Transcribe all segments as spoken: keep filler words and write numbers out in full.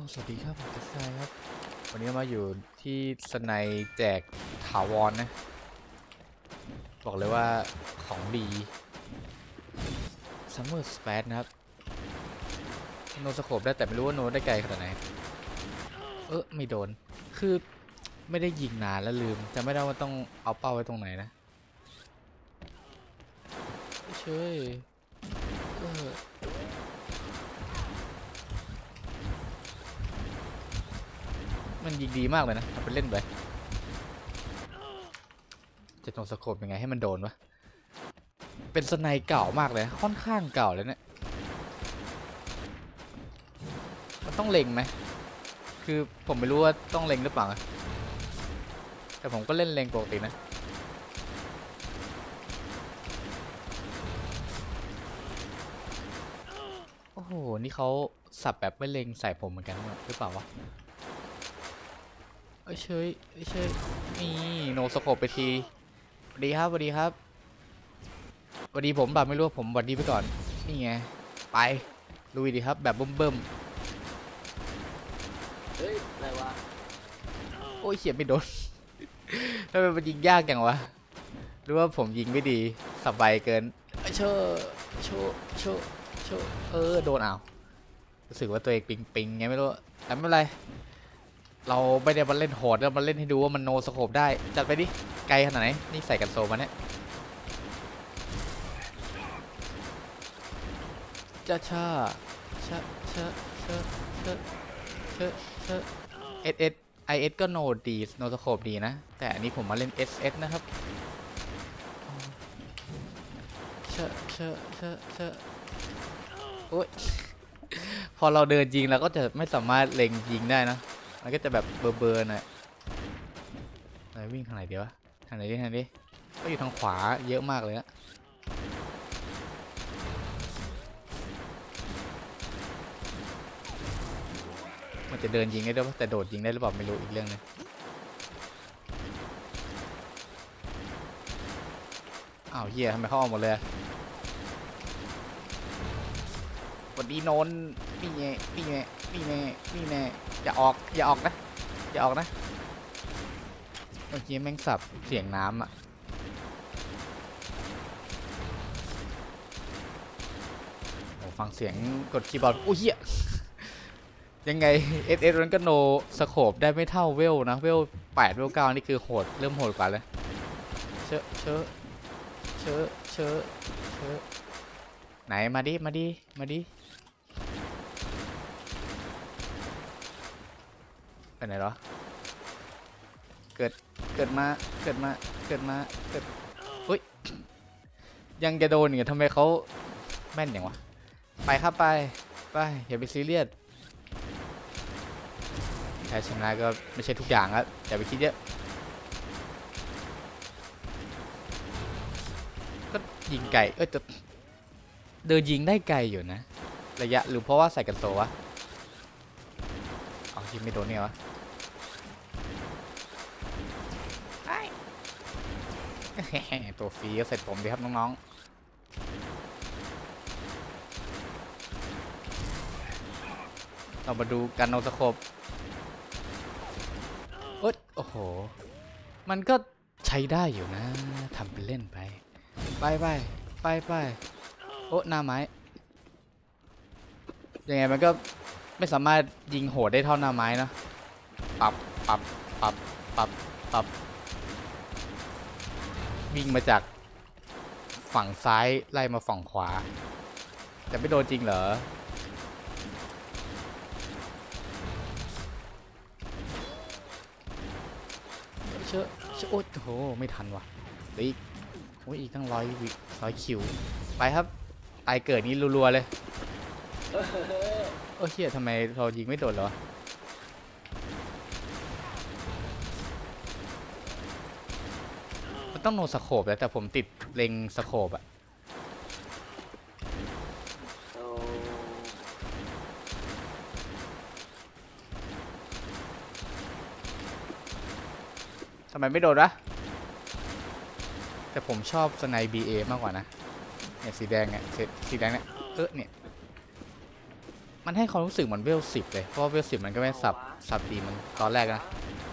สวัสดีครับผมกัสไซครับวันนี้มาอยู่ที่สไนแจกถาวร นะบอกเลยว่าของดีซัมเมอร์สเปซนะครับโนสโคปได้แต่ไม่รู้ว่าโนได้ไกลขนาดไหนเออไม่โดนคือไม่ได้ยิงนานแล้วลืมจะไม่ได้ว่าต้องเอาเป้าไว้ตรงไหนนะเชยเออมันยิงดีมากเลยนะเอาไปเล่นไปจะโนสโคปยังไงให้มันโดนวะเป็นสไนเก่ามากเลยค่อนข้างเก่าเลยเนี่ยมันต้องเล็งไหมคือผมไม่รู้ว่าต้องเล็งหรือเปล่าแต่ผมก็เล่นเล็งปกตินะโอ้โหนี่เขาสับแบบไม่เล็งใส่ผมเหมือนกันหรือเปล่าวะเอ้ยเชยเอ้ยเชยนี่โนสโคปไปทีสวัสดีครับสวัสดีครับสวัสดีผมแบบไม่รู้ผมสวัสดีไปก่อนนี่ไงไปลุยดีครับแบบเบิ่มเฮ้ยอะไรวะๆโอ้ยเขียนไม่โดนทำไมมันยิงยากจังวะหรือว่าผมยิงไม่ดีสับใบเกินเชอโชโชโชเออโดนเอารู้สึกว่าตัวเองปิงปิงไงไม่รู้แต่ไม่เป็นไรเราไม่ได้มาเล่นโหดแล้วมาเล่นให้ดูว่ามันโนสโคปได้จัดไปดิไกลขนาดไหนนี่ใส่กันโซมาเนี่ยจ้าชาชาชาชาชาชาชาเอสเอสไอเอสก็โนดีโนสโคปดีนะแต่อันนี้ผมมาเล่น เอส เอส นะครับเชอะเชอะเชอะเชอะโอ้ยพอเราเดินยิงเราก็จะไม่สามารถเล็งยิงได้นะมันก็จะแบบเบอร์เบอร์หน่อยไหนวิ่งทางไหนเดี๋ยวทางไหนดิทางไหนดิก็อยู่ทางขวาเยอะมากเลยนะมันจะเดินยิงได้ด้วยแต่โดดยิงได้หรือเปล่าไม่รู้อีกเรื่องนึงอ้าวเฮียทำไมเขาออกหมดเลยวันดีโนนนี่ไงนี่ไงนี่ไงนี่ไงอย่าออกอย่าออกนะอย่าออกนะเมื่อกี้แม่งสับเสียงน้ำอ่ะโอ้ฟังเสียงกดคีย์บอร์ดโอ้ยเหี้ยยังไง เอส เอส มันก็โนสโคปได้ไม่เท่าเวลนะเวลแปดเวลเก้านี่คือโหดเริ่มโหดกว่าเลยเชอะเชอะเชอะเชอะเชอะไหนมาดิมาดิมาดิไปไหนหรอเกิดเกิดมาเกิดมาเกิดมาเกิดอุ้ยยังจะโดนอีกทำไมเขาแม่นอย่างวะไปครับไปไปอย่าไปซีเรียสแพ้ชนะก็ไม่ใช่ทุกอย่างครับอย่าไปคิดเยอะก็ยิงไก่เออจะเดินยิงได้ไกลอยู่นะระยะหรือเพราะว่าใส่กันโซวะเอายิงไม่โดนเนี่ยวะตัวฟรีก็เสร็จผมดีครับน้องๆเรามาดูกันโนสโคปโอ๊ยโอ้โหมันก็ใช้ได้อยู่นะทำเป็นเล่นไปไปไปไปไปโอ้หน้าไม้ยังไงมันก็ไม่สามารถยิงโหดได้เท่าหน้าไม้นะปรับปรับปรับปรับปรับวิ่งมาจากฝั่งซ้ายไล่มาฝั่งขวาแต่ไม่โดนจริงเหรอเชื่อเชื่อโอ้โหไม่ทันว่ะอีกโอ้ยอีกตั้งร้อยวิร้อยคิวไปครับตายเกิดนี้รัวๆเลยโอ้เฮียทำไมเรายิงไม่โดนเหรอมันต้องโนสโคปแล้วแต่ผมติดเล็งสโคปอะทำไมไม่โดนวะแต่ผมชอบสไนบีเอมากกว่านะเนี่ยสีแดงเนี่ยสีแดงเนี่ยเออเนี่ยมันให้ความรู้สึกเหมือนเวลสิบเลยเพราะว่าเวลสิบมันก็ไม่สับสับตีมันตอนแรกนะ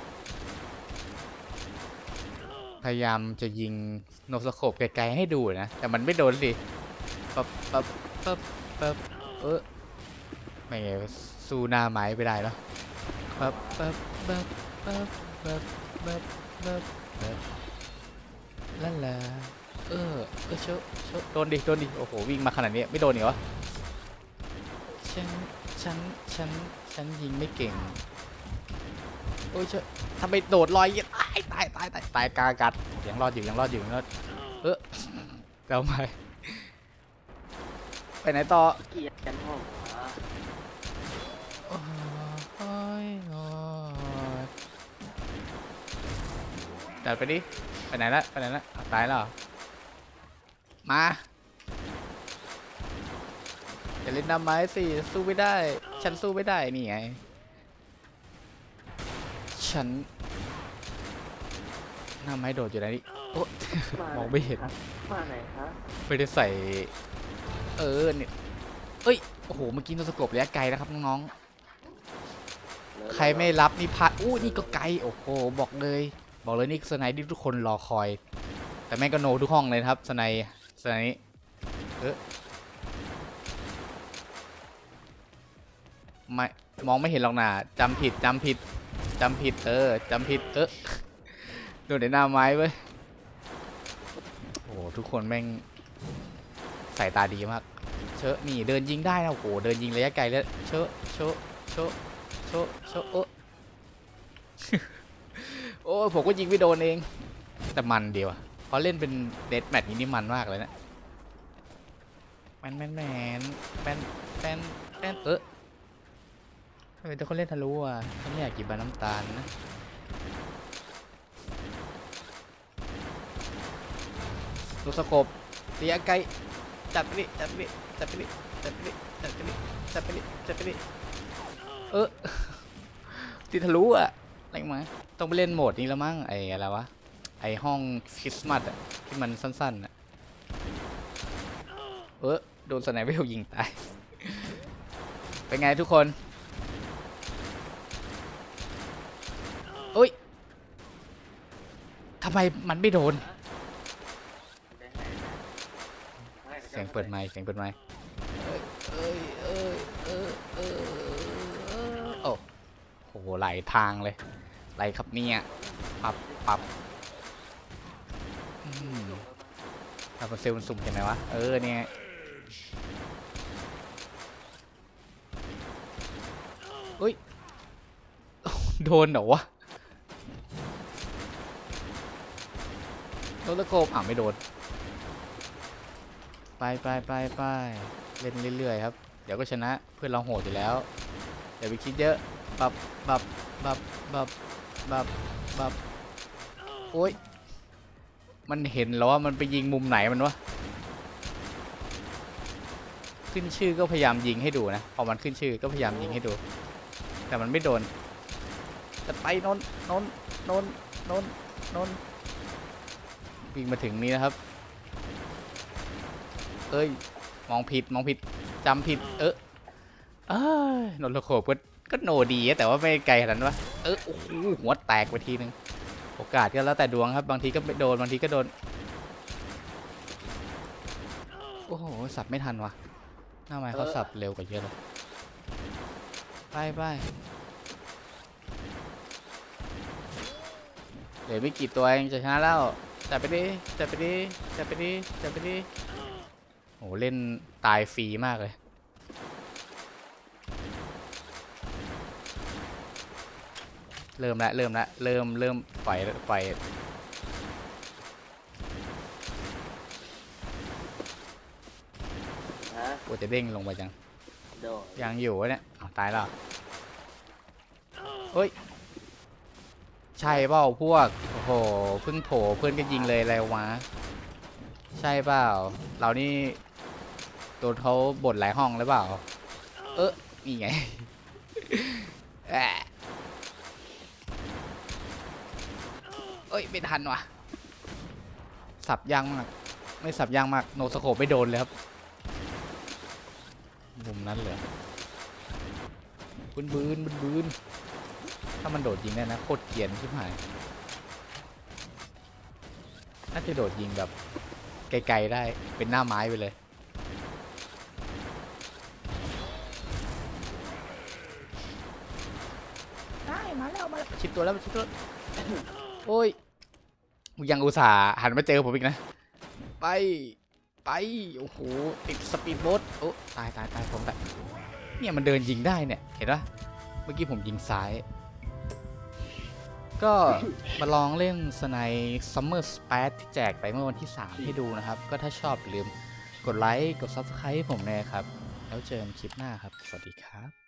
พยายามจะยิงโนสโคปไกลๆให้ดูนะแต่มันไม่โดนสิปั๊บปั๊บปั๊บปั๊บเออไม่สู้หน้าไม้ไปได้แล้วปั๊บปั๊บปั๊บปั๊บปั๊บปั๊บปั๊บปั๊บลั่นละเออเออเชอะเชอะโดนดิโดนดิโอ้โหวิ่งมาขนาดนี้ไม่โดนเหรอฉันฉันฉันฉันยิงไม่เก่งโอ้ยเชอะทำไมโดดลอยตายตายตายตายตายกากัดยังรอดอยู่ยังรอดอยู่ยังรอดเออแล้วไปไปไหนต่อเกียร์กันห้องโอ้ยโอ้ยจัดไปดิไปไหนละไปไหนละตายแล้วมาจะเล่นน้ำไม้สิสู้ไม่ได้ฉันสู้ไม่ได้นี่ไงฉันน้ำไม้โดดอยู่ไหนนี่โอ้มองไม่เห็นมาไหนคะไม่ได้ใส่เออเนี่ยเอ้ยโอ้โหเมื่อกี้โนสโคประยะไกลนะครับน้องๆใครไม่รับนี่พลาดอู้นี่ก็ไกลโอ้โหบอกเลยบอกเลยนี่สไนด์ที่ทุกคนรอคอยแต่แม่งก็โนทุกห้องเลยครับสไนด์สไนด์เออไม่มองไม่เห็นหรอกนะจำผิดจำผิดจำผิดเออจำผิดเออโดนในหน้าไม้เว้ยโอ้ทุกคนแม่งสายตาดีมากเชอะนี่เดินยิงได้นะโอ้โหเดินยิงระยะไกลแล้วเชอะเชอะเชอะเชอะเชอะโอ้โอ้ผมก็ยิงไม่โดนเองแต่มันเดียวพอเล่นเป็นเดธแมทนี้นี่มันมากเลยนะแมนแมนแมนแมนแมนแมนเออทำไมทุกคนเล่นทะลุอ่ะเขาไม่อยากกินบาน้ำตาลนะลูกสโคประยะไกลจัดไปดิจัดไปดิจัดไปดิจัดไปดิจัดไปดิจัดไปดิจัดไปดิเออติดทะลุอ่ะอะไรมาต้องไปเล่นโหมดนี้แล้วมั้งไอ้อะไรวะไอ้ห้องคริสต์มาสอ่ะที่มันสั้นๆอ่ะเออโดนสไนเปอร์ยิงตายเป็นไงทุกคนเอ้ยทำไมมันไม่โดนเสียงเปิดไมค์เสียงเปิดไมค์เอ้ยเอ้ยเอ้ยเอ้ยเอ้ยโอ้โหไหลทางเลยไหลครับเนี่ยปับปับเราเป็นเซลล์สุ่มใช่ไหมวะเออเนี่ยเฮ้ยโดนเหรอวะโดนตะโกบอ่ะไม่โดนไปไปไปไปเล่นเรื่อยๆครับเดี๋ยวก็ชนะเพื่อนเราโหดอยู่แล้วเดี๋ยวไปคิดเยอะบับบับบับบับบับบับโอ้ยมันเห็นแล้วว่ามันไปยิงมุมไหนมันวะขึ้นชื่อก็พยายามยิงให้ดูนะพอมันขึ้นชื่อก็พยายามยิงให้ดูแต่มันไม่โดนจะไปนนนนนนนนนนวิ่งมาถึงนี้นะครับเอ้ยมองผิดมองผิดจำผิดเออเอ้ยนนทโขบก็ก็โนดีแต่ว่าไม่ไกลขนาดนั้นวะเออโอ้โหหัวแตกไปทีนึงโอกาสก็แล้วแต่ดวงครับบางทีก็โดนบางทีก็โดนโอ้โหสับไม่ทันวะหน้าไม้เขาสับเร็วกว่าเยอะเลยไปไปเหลือไม่กี่ตัวเองจะชนะแล้วจับไปดิจับไปดิจับไปดิจับไปดิโหเล่นตายฟรีมากเลยเริ่มละเริ่มละเริ่มเริ่มปล่อยปล่อยโอ้จะเด้งลงไปจังยังอยู่เนี่ยตายแล้วเฮ้ยใช่เปล่าพวกโอ้โหเพิ่งโผล่เพื่อนก็ยิงเลยอะไรวะใช่เปล่าเรานี่โดนเขาบ่นหลายห้องหรือเปล่าเออนี่ไงเอ้ยไม่ทันว่ะสับยางมากไม่สับยางมากโนสโคปไม่โดนเลยครับมุมนั้นเหรอบืนบืนบืนบืนถ้ามันโดดยิงได้นะโคตรเกรียนชิบหายน่าจะโดดยิงแบบไกลๆได้เป็นหน้าไม้ไปเลยได้มาแล้วมาแล้วชิดตัวแล้วชิดตัวโอ้ยยังอุตส่าห์หันมาเจอผมอีกนะไปไปโอ้โหติดสปีดโบ๊ทโอ้ตายตายตายผมแต่เนี่ยมันเดินยิงได้เนี่ยเห็นปะเมื่อกี้ผมยิงซ้ายก็มาลองเล่นสไนซัมเมอร์สเปซที่แจกไปเมื่อวันที่สามให้ดูนะครับก็ถ้าชอบอย่าลืมกดไลค์กด ซับสไครบ์ ให้ผมเลยครับแล้วเจอกันคลิปหน้าครับสวัสดีครับ